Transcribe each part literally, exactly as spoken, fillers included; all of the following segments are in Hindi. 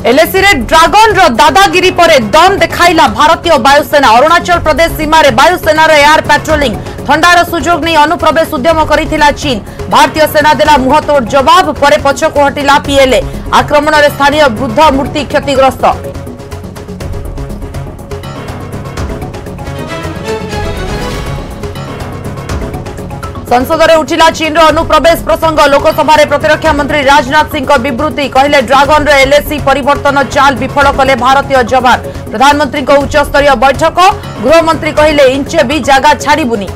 एलएसी रे ड्रागन रो दादागिरी परे दम देखाइला भारतीय वायुसेना। अरुणाचल प्रदेश सीमा रे वायुसेना रो एयर पेट्रोलिंग ठंडार सुजोग नहीं अनुप्रवेश उद्यम करिथिला चीन। भारतीय सेना देला मुहतोड़ जवाब परे पछको हटिला पीएलए। आक्रमण रे स्थानीय वृद्ध मूर्ति क्षतिग्रस्त। संसद में उठिला चीन अनुप्रवेश प्रसंग। लोकसभा रे प्रतिरक्षा मंत्री राजनाथ सिंह को विवृत्ति कहले ड्रागन रे एलएसी परिवर्तन चाल विफल कले भारतीय जवान। प्रधानमंत्री को उच्च स्तरीय बैठक। गृहमंत्री कहले इंचे भी जगह छाड़बुनी।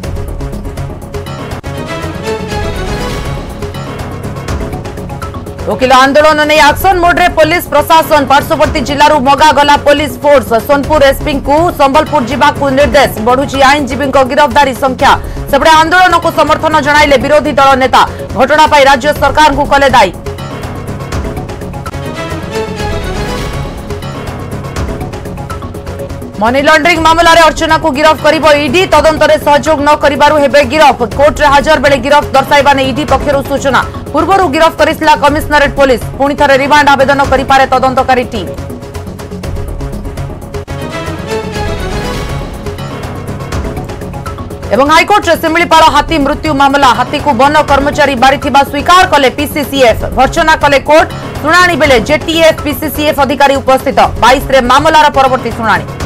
वकील आंदोलन नहीं एक्शन मोड रे पुलिस प्रशासन। पार्श्ववर्ती जिलू मगा गला पुलिस फोर्स। सोनपुर एसपी को संबलपुर जावाक निर्देश। बढ़ुची आईनजीवी गिरफ्तारी संख्या। सेपटे आंदोलन को समर्थन जणाइले विरोधी दल नेता। घटना पर राज्य सरकार को कले दायी। मनी लॉन्ड्रिंग मामला रे अर्चना को गिरफ्त करिबो ईडी। तदंत रे सहयोग न करिबारु हेबे गिरफ्त। कोर्ट रे हाजर बेले गिरफ्त दर्शाइबा ने ईडी पक्षरु सूचना। पूर्वरु गिरफ्त करिसला कमिश्नरेट पुलिस। पुणी थरे रिमांड आवेदन करि पारे तदंतकारी टीम। एवं हाईकोर्ट रे सिमिलीपाल हाथी मृत्यु मामला। हाथी को वन कर्मचारी बारिथिबा स्वीकार कले पीसीसीएफ। भर्सना कले कोर्ट। शुणाणी बेले जेटीएफ पीसीसीएफ अधिकारी उपस्थित। बाईस रे मामलार परवर्ती शुणाणी।